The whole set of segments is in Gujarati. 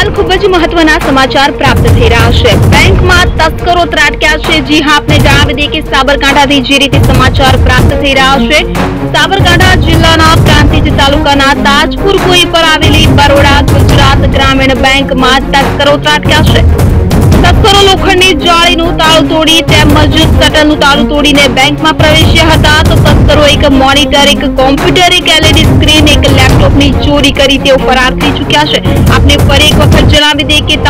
हाल खूब ज महत्वना समाचार प्राप्त थई रह्या छे। बेंकमां तस्करो ત્રાટક્યા છે। जी हाँ, आपने जणावी दઈએ के साबरकांठाथी जे रीते समाचार प्राप्त थई रह्या छे, साबरकांठा जिल्लाना प्रांतिज तालुकाना ताजपुर कोई पर आवेली बरोड़ा गुजरात ग्रामीण बेंकमां तस्करो ત્રાટક્યા છે। तस्करो लोखंडनी जाळीनुं ताळुं तोड़ी તેમજ શટલનું તાળું તોડીને બેંકમાં પ્રવેશ્યા હતા। તો તસ્કરો એક મોનિટર, એક કોમ્પ્યુટર, એક એલઈડી સ્ક્રીન, એક લેપટોપની ચોરી કરી તેઓ ફરાર થઈ ચૂક્યા છે। આપને ફરી એક વખત જણાવી દઈએ કે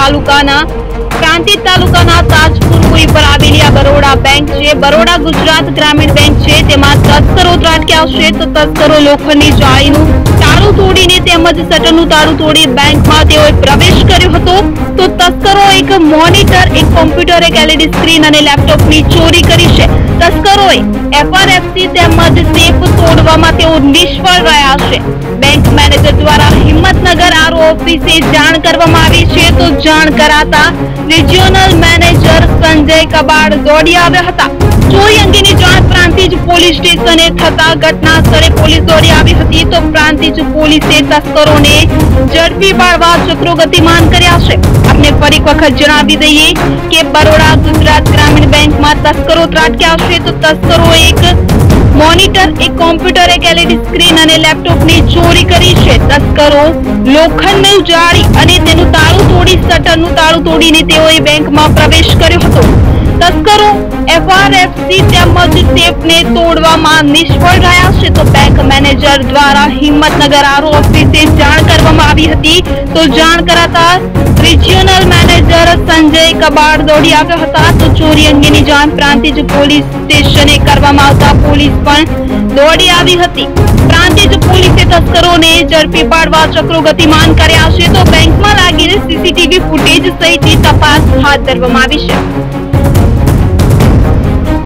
પ્રાંતિજ તાલુકાના તાજપુર કોઈ પર આવેલી આ બરોડા બેંક છે, બરોડા ગુજરાત ગ્રામીણ બેંક છે, તેમાં તસ્કરો ત્રાટક્યા છે। તો તસ્કરો લોખંડની જાળીનું તાળું તોડીને તેમજ શટરનું તાળું તોડી બેંકમાં તેઓએ પ્રવેશ કર્યો હતો। તો તસ્કરો એક મોનિટર, એક કોમ્પ્યુટર, એક એલઈડી સ્ક્રીન અને લેપટોપની ચોરી કરી છે। તસ્કરોએ એફઆરએફસી તેમજ સેફ તોડવામાં તેઓ નિષ્ફળ રહ્યા છે। બેંક મેનેજર દ્વારા હિંમતનગર આરઓ ઓફિસે જાણ કરવામાં આવી છે। તો જાણ કરાતા રિજિયોનલ મેનેજર સંજય કબાડ દોડી આવ્યા હતા। ચોરી અંગેની જાણ પ્રાંતિજ પોલીસ સ્ટેશને થતા ઘટના સ્થળે પોલીસ દોડી આવી હતી। તો પ્રાંતિજ પોલીસે તસ્કરોને ઝડપી પાડવા ચક્રો ગતિમાન કર્યા છે। આપને ફરી એક વખત જણાવી દઈએ કે બરોડા ગુજરાત ગ્રામીણ બેંકમાં તસ્કરો ત્રાટક્યા છે। તો તસ્કરો એક મોનિટર, એક કોમ્પ્યુટર, એક એલઈડી સ્ક્રીન અને લેપટોપની ચોરી કરી છે। તસ્કરો લોખંડની જાળી અને તેનું તાળું તોડી શટરનું તાળું તોડીને તેઓએ બેંકમાં પ્રવેશ કર્યો હતો। તસ્કરો એફઆરએફસી તેમજ સેફને તોડવામાં નિષ્ફળ રહ્યા છે। તો બેંક મેનેજર દ્વારા હિંમતનગર આરઓ ઓફિસે જાણ કરવામાં આવી હતી। તો જાણ કરાતા રિજિયોનલ મેનેજર સંજય કબાડ દોડી આવ્યા હતા। તો ચોરી અંગેની જાણ પ્રાંતિજ પોલીસ સ્ટેશને કરવામાં આવતા પોલીસ પણ દોડી આવી હતી। પ્રાંતિજ પોલીસે તસ્કરોને ઝડપી પાડવા ચક્રો ગતિમાન કર્યા છે। તો બેંકમાં લાગેલી સીસીટીવી ફૂટેજ સહિતની તપાસ હાથ ધરવામાં આવી છે।